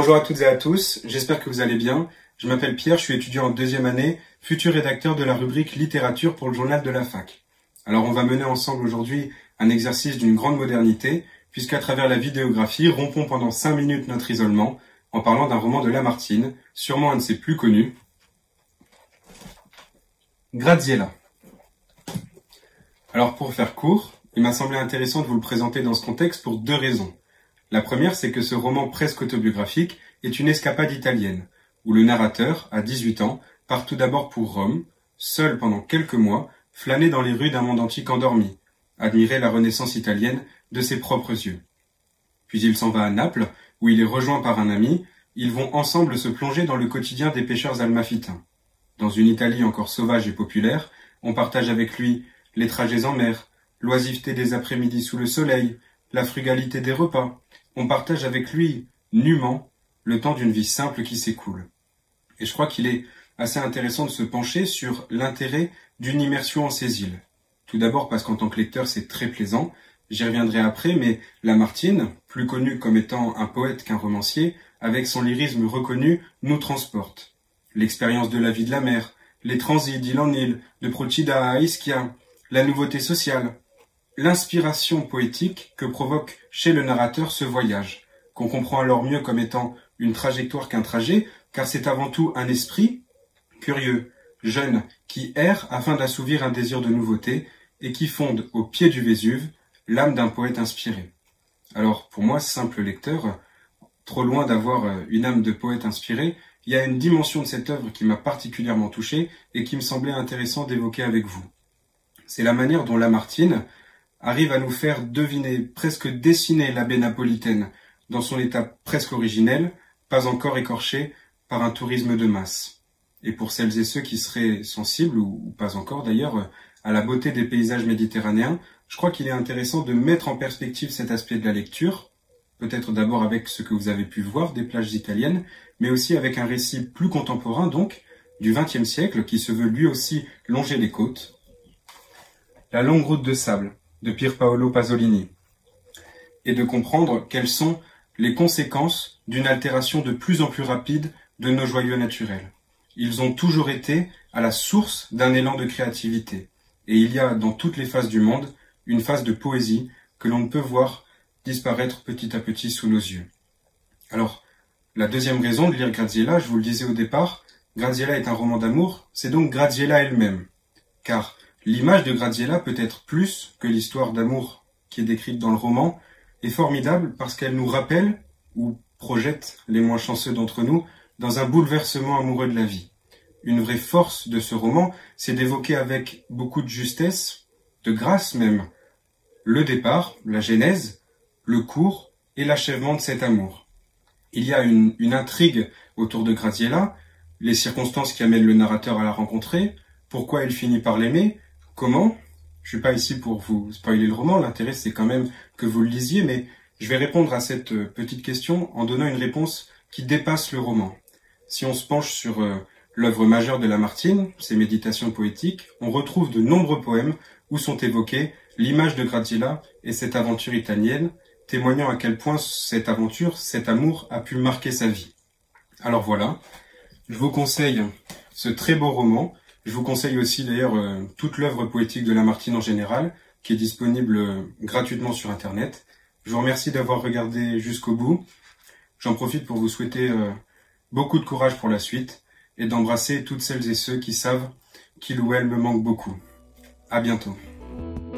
Bonjour à toutes et à tous, j'espère que vous allez bien. Je m'appelle Pierre, je suis étudiant en deuxième année, futur rédacteur de la rubrique littérature pour le journal de la fac. Alors on va mener ensemble aujourd'hui un exercice d'une grande modernité, puisqu'à travers la vidéographie, rompons pendant 5 minutes notre isolement en parlant d'un roman de Lamartine, sûrement un de ses plus connus, Graziella. Alors pour faire court, il m'a semblé intéressant de vous le présenter dans ce contexte pour 2 raisons. La première, c'est que ce roman presque autobiographique est une escapade italienne, où le narrateur, à 18 ans, part tout d'abord pour Rome, seul pendant quelques mois, flâner dans les rues d'un monde antique endormi, admirer la Renaissance italienne de ses propres yeux. Puis il s'en va à Naples, où il est rejoint par un ami, ils vont ensemble se plonger dans le quotidien des pêcheurs almafitains. Dans une Italie encore sauvage et populaire, on partage avec lui les trajets en mer, l'oisiveté des après-midi sous le soleil, la frugalité des repas. On partage avec lui, nûment, le temps d'une vie simple qui s'écoule. Et je crois qu'il est assez intéressant de se pencher sur l'intérêt d'une immersion en ces îles. Tout d'abord parce qu'en tant que lecteur, c'est très plaisant. J'y reviendrai après, mais Lamartine, plus connu comme étant un poète qu'un romancier, avec son lyrisme reconnu, nous transporte. L'expérience de la vie de la mer, les transits d'île en île, de Procida à Ischia, la nouveauté sociale, l'inspiration poétique que provoque chez le narrateur ce voyage, qu'on comprend alors mieux comme étant une trajectoire qu'un trajet, car c'est avant tout un esprit curieux, jeune, qui erre afin d'assouvir un désir de nouveauté et qui fonde au pied du Vésuve l'âme d'un poète inspiré. Alors, pour moi, simple lecteur, trop loin d'avoir une âme de poète inspiré, il y a une dimension de cette œuvre qui m'a particulièrement touché et qui me semblait intéressant d'évoquer avec vous. C'est la manière dont Lamartine arrive à nous faire deviner, presque dessiner la baie napolitaine dans son état presque originel, pas encore écorché par un tourisme de masse. Et pour celles et ceux qui seraient sensibles, ou pas encore d'ailleurs, à la beauté des paysages méditerranéens, je crois qu'il est intéressant de mettre en perspective cet aspect de la lecture, peut-être d'abord avec ce que vous avez pu voir des plages italiennes, mais aussi avec un récit plus contemporain donc, du XXe siècle, qui se veut lui aussi longer les côtes. La longue route de sable, de Pier Paolo Pasolini, et de comprendre quelles sont les conséquences d'une altération de plus en plus rapide de nos joyaux naturels. Ils ont toujours été à la source d'un élan de créativité, et il y a dans toutes les phases du monde une phase de poésie que l'on ne peut voir disparaître petit à petit sous nos yeux. Alors, la deuxième raison de lire Graziella, je vous le disais au départ, Graziella est un roman d'amour, c'est donc Graziella elle-même, car l'image de Graziella peut être plus que l'histoire d'amour qui est décrite dans le roman, est formidable parce qu'elle nous rappelle, ou projette les moins chanceux d'entre nous, dans un bouleversement amoureux de la vie. Une vraie force de ce roman, c'est d'évoquer avec beaucoup de justesse, de grâce même, le départ, la genèse, le cours et l'achèvement de cet amour. Il y a une intrigue autour de Graziella, les circonstances qui amènent le narrateur à la rencontrer, pourquoi il finit par l'aimer, comment? Je suis pas ici pour vous spoiler le roman, l'intérêt c'est quand même que vous le lisiez, mais je vais répondre à cette petite question en donnant une réponse qui dépasse le roman. Si on se penche sur l'œuvre majeure de Lamartine, ses méditations poétiques, on retrouve de nombreux poèmes où sont évoqués l'image de Graziella et cette aventure italienne, témoignant à quel point cette aventure, cet amour a pu marquer sa vie. Alors voilà, je vous conseille ce très beau roman. Je vous conseille aussi d'ailleurs toute l'œuvre poétique de Lamartine en général, qui est disponible gratuitement sur Internet. Je vous remercie d'avoir regardé jusqu'au bout. J'en profite pour vous souhaiter beaucoup de courage pour la suite et d'embrasser toutes celles et ceux qui savent qu'il ou elle me manque beaucoup. À bientôt.